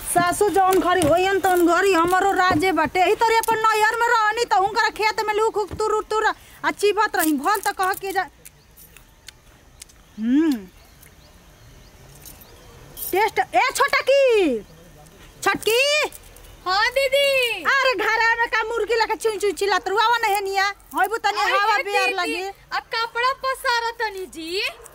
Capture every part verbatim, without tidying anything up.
सासू जौन घरी होयन तौन घरी हमरो राजे बाटे ही तोरे अपन नैहर में रहनी त हुनकर खेत में लूक हुक तुर तुर अच्छी बात रही भल त कह के जा हम्म टेस्ट ए छोटा की छटकी हां दीदी अरे घर में का मुर्गी लगा चुई चुई चिल्लात रुआवा नहीं निया होइबो तनी हवा बियार लगी आ कपड़ा पसारा तनी जी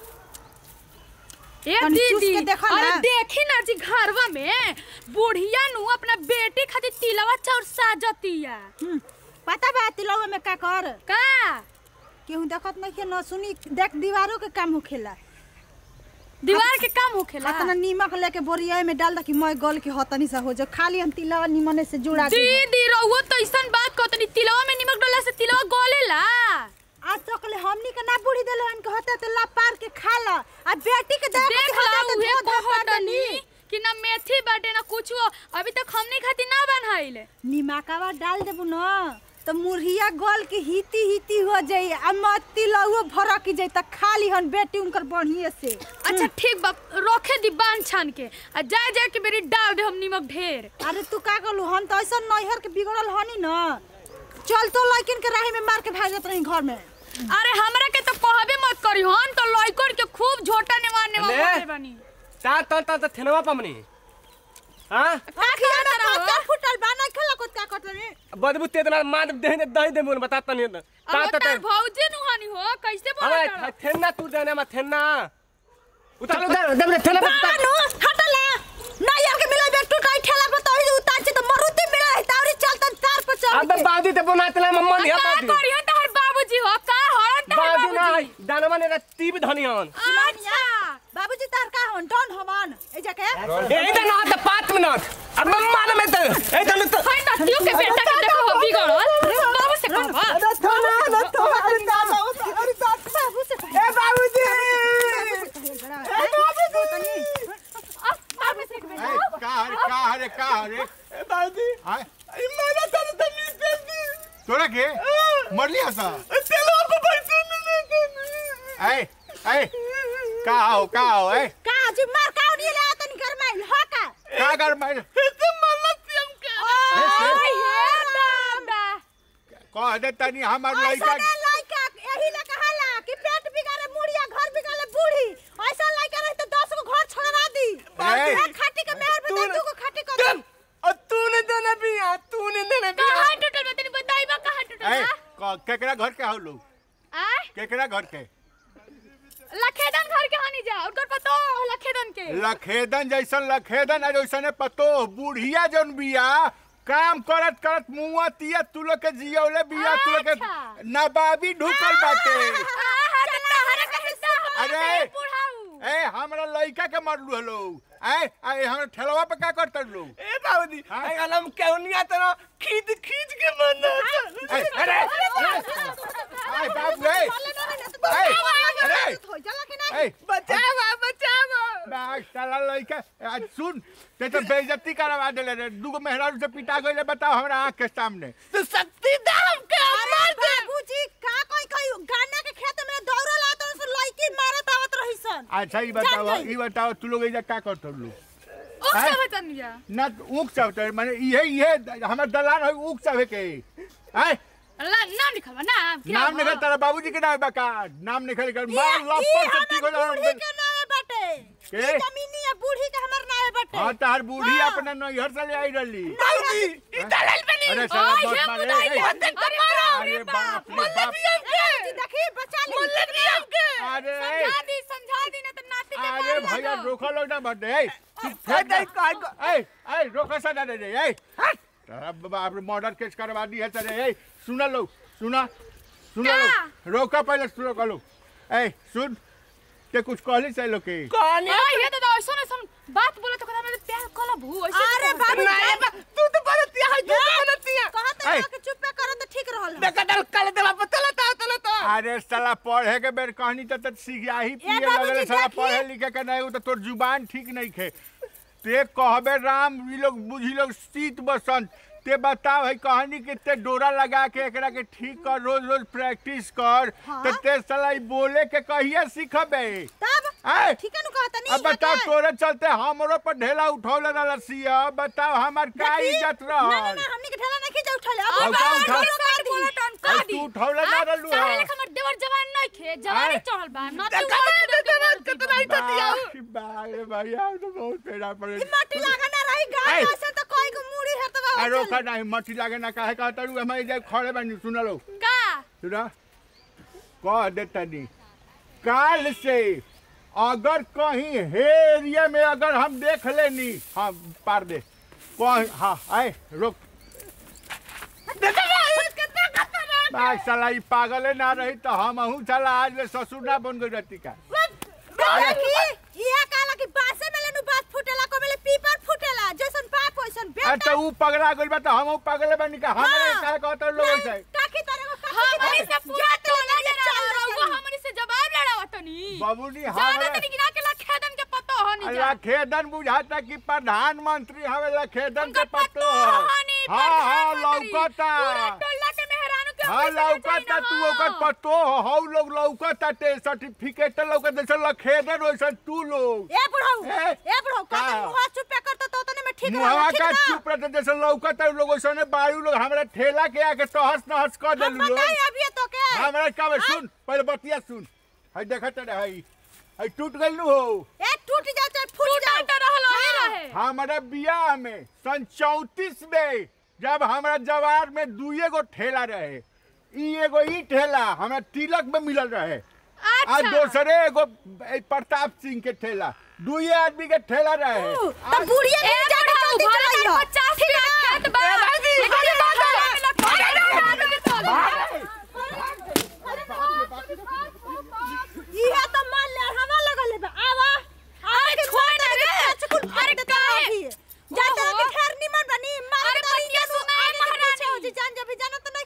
ए दीदी अरे देखी ना जी घरवा में बुढ़िया नु अपना बेटी खातिर तिलवा चाउर साजतिया पता बा तिलवा में का कर का केहू देखत नहीं के न सुनी देख दीवारों के काम होखेला दीवार के काम होखेला तना नीमक लेके बोरिया में डाल द कि मैं गल के हतनी सा हो जो खाली हम तिलवा निमने से जुड़ा दे दीदी रहुओ तो ऐसन बात कहतनी तिलवा में नीमक डाला से तिलवा गलेला आज तक ले हमनी के ना बूढ़ी देलो इनके होते तो ला पार के खा ला आ बेटी के देख देख ला उहे कहतनी कि ना मेथी बाटे ना कुछो अभी तक हमनी खातिर ना बनाइले नीमकवा डाल देबु न तो मुरहिया गल के हिती हिती हो जाई आ मत्ती लहुओ भरक जाई त खाली हन बेटी उनकर बढ़िए से अच्छा ठीक बा रखे दी बांध छान के आ जाए जाए के बेरी डाल दे हम नीमक ढेर अरे तू का कहलू हम त ऐसा नैहर के बिगड़ल हनी न चल तो लइकिन के राही में मार के भागत रही घर में अरे हमरा के तो कहबे मत करी हम तो लइकन के खूब झोटा नेवा नेवा बोले बानी ता ता ता थेनवा पमनी हां आखिया में पत्थर फुटल बा नहीं खला कोत का कटले बदबू तेतना मार दे दे दे मोन बता तनी ता ता भौजी नुहानी हो कैसे बोलत अरे थेना तू देने में थेना उतार दे दे थेना बानो हटला ना यार के मिला बेट टूटाई ठेला पर तो उतार से तो मरुति मिला है तावरी चलतन तार पर चल अबे बादी ते बनातला मम्मा नहीं बादी का करियो तोहर बाबूजी हो का हरन तोहर बादी ना दानवा ने तीब धनियन अच्छा बाबूजी तार का हन डन हवन ए जाके ए इधर ना त पाँच मिनट अब मम्मा ने में तो ए तनु तो हाय ना क्यों के बेटा के देखो बिगड़ल बाबू से कहबा अरे थोड़ा ना तो अरे दादा अरे बाबू से ए बाबूजी ए बाबूजी तनी बाबू से कहबा का रे का रे का रे ए बादी हां ई मारा तने तनी पेंदी तोरा के मरली हसा तेलो को पैसे मिले ए ए का हो का हो ए का जी मार का नहीं ले तनी घर में हो का का कर मार तो मलत हम के ओए हे बाबा कह दे तनी हमर लइका ऐसा लइका एही ले कहाला कि पेट बिगाड़े मुड़िया घर बिगाड़े बूढ़ी ऐसा लइका रहे तो दस गो घर छोड़वा दी ए खाटी के मेहर पे दू गो खाटी कर तुम और तूने देना भी आ तूने देना भी कहां टूटल बतनी बताइबा कहां टूटल ए केकरा घर के हो लोग आ केकरा घर के लखेदन घर के हानि जा उनकर पतो लखेदन के लखेदन जैसन लखेदन आ जैसने पतो बुढ़िया जौन बिया काम करत करत मुआ तिया तू लोग के जियौले बिया तू लोग के नबाबी ढुकल बाटे अरे ए हमरा लइका के मारलू हलो ए ए हमरा ठेलवा पे का करत लो ए बाबूजी ए अलम केउनिया तना खींच खींच के मरना अरे ए बाबू ए अरे ए बचावा बचावा बाग साला लइका आज सुन ते तो बेइज्जती करवा देले रे दुगो मेहरारू से पिटा गइले बताओ हमरा आंख के सामने तो शक्ति दाम के मार दे बाबूजी का कोई कोई गाना के खेत में दौड़ल आत से लइकी मारत आवत रहिसन अच्छा ई बताओ ई बताओ तू लोग एजा का करत लो ओ सब बतनिया ना ऊख सब माने इहे इहे हमर दलान है ऊख सब के हैं अल्लाह नाम लिखवा नाम नाम निकल तेरा बाबूजी के नाम बका नाम निकल कर मार लपट से ठीक हो जा बूढ़ी के नाम बाटे के जमीनी है बूढ़ी के हमर नाम बाटे हां तार बूढ़ी अपने नैहर से ले आई रहली बाबूजी ई दलाल बनी अरे साला बहुत मारे अरे बाप रे बाप देखी बचा ले मुल्लबियम के अरे समझा दी समझा दी ना तो नाती के अरे भैया रोका लो ना बटे ए ए ए रोका सा दे दे ए तेरा बाप रे मर्डर केस करवा दी है तेरे ए सुना लो सुना सुना लो रोका पहले सुनो कलो ए सुन के कुछ कहली से लो के कहानी ये तो ऐसा ऐसा बात बोले तो कहता मैं प्यार कला भू ऐसे अरे बाबू तू तो बरतिया है तू बरतिया कहत है कि चुप कर तो ठीक रहल देखा डर काले देवा पतला ता तला ता अरे साला पढ़े के बेर कहानी त त सीखिया ही पिए लगले साला पढ़े लिखे के नहीं तो तोर जुबान ठीक नहीं खे ते कहबे राम ई लोग बुझी लोग शीत बसंत ते बताओ है कहानी के ते डोरा लगा के एकरा के ठीक कर रोज रोज प्रैक्टिस कर हाँ? ते ते साला बोले के कहिया सीखबे तब ए ठीक है नु कहता नहीं अब बताओ तोरे चलते हमरो पर ढेला उठौले ना लसिया बताओ हमार का इज्जत रह ना ना ना हमनी के ढेला नहीं जा उठले अब का उठा बोलटन का दी तू उठौले ना रहलू सारे लेख हमर देवर जवान नहीं खे जवानी चढ़ल बा न तू कितना ही दिया बारे भैया तो बहुत पेड़ा पड़े माटी लागा ना रही गाय से तो कोई को मुड़ी है तो अरे रोका नहीं मट्टी लागे ना काहे कहता रू हमारे जाए खड़े बनी सुन लो का सुना कह देता नहीं काल से अगर कहीं हेरिया में अगर हम देख लेनी हाँ पार दे कहीं हाँ आए रोक भाई साला ये पागल ना रही तो हम हूँ चला आज ले ससुर ना बन गई रहती का ये काला की बासे में लेनु बात फुटेला को मेले पीपर फुटेला जैसन पाप वैसन बेटा अच्छा ऊ पगला गइल बा त हम पगले बनी का हमरे काहे कहत लोग से काकी तरह को हमनी से पूरा टोला चल रहा हमनी से जवाब लड़ावतनी बाबूजी जाना हमरे तनी गिरा के लखेदन के पतो हनी जा लखेदन बुझाता कि प्रधानमंत्री हवे लखेदन के पतो हनी हां हां लौकता पूरा टोला के मेहरानू के हां लौकता तू ओकर पतो हौ लोग लौकता ते सर्टिफिकेट लौकत जैसे लखेदन वैसे तू लोग ए बुढ़ऊ ए? ए बुढ़ऊ का मुंह चुप करत तो तने में ठीक मुहवा का चुप रहते जैसे लौकता लोग वैसे बायू लोग हमरा ठेला के आके तहस नहस कर देलू लोग बताई अभी तो के हमरा का सुन पहले बतिया सुन हई देखत रहे हई हई टूट गइल नु हो ए टूट जा चाहे फूट जा टूटा रहल ही रहे हमारा बियाह में सन चौंतीस में जब हमारा जवार में दुए गो ठेला रहे ई एगो ई ठेला हमरा तिलक में मिलल रहे आ दूसरे एगो प्रताप सिंह के ठेला दुए आदमी के ठेला रहे त बुढ़िया में जा के जल्दी चलाइयो पचास के खेत बा लेकिन इहे तो मान ले हवा लगल बा आवा अरे छोड़ ना रे अरे काहे जाते के खैर निमन बनी मार अरे बतिया सुनाई महारानी जी जान जब जानो तो नहीं